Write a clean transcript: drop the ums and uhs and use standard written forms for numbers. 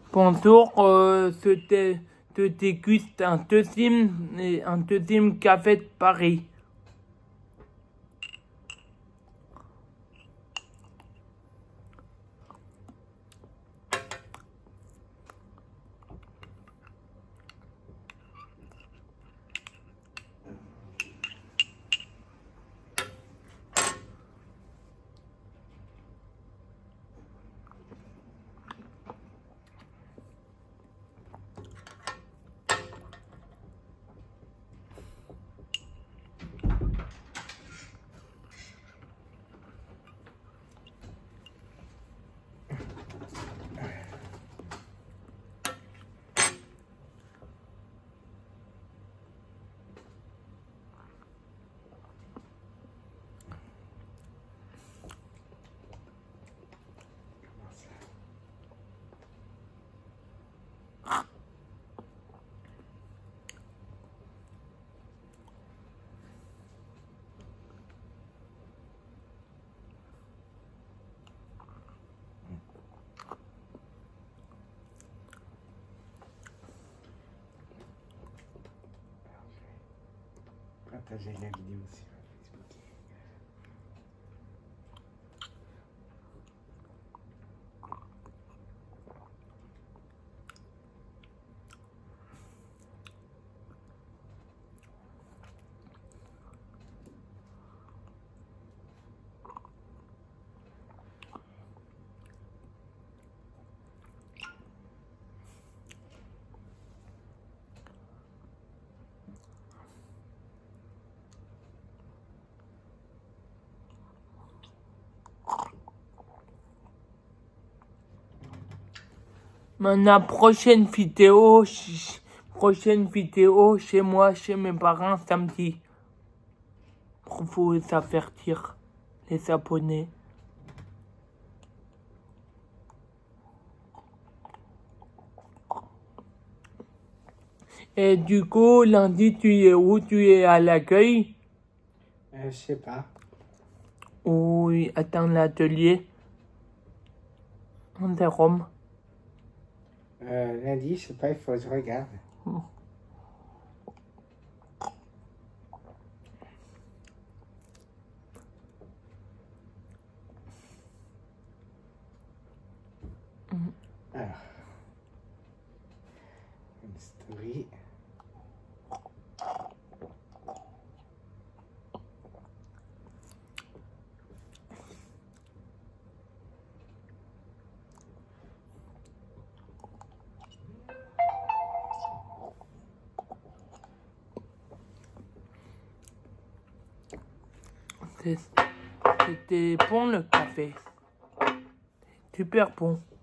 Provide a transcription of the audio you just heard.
Bonjour, je déguste un deuxième café de Paris. Partager la vidéo sur Facebook. Ma prochaine vidéo chez moi, chez mes parents samedi. Pour vous avertir, les abonnés. Et du coup, lundi, tu es où? Tu es à l'accueil? Je sais pas. Oui, attends l'atelier. En Rome. Lundi, je sais pas, il faut que je regarde. Alors, une story. C'était bon le café. Super bon.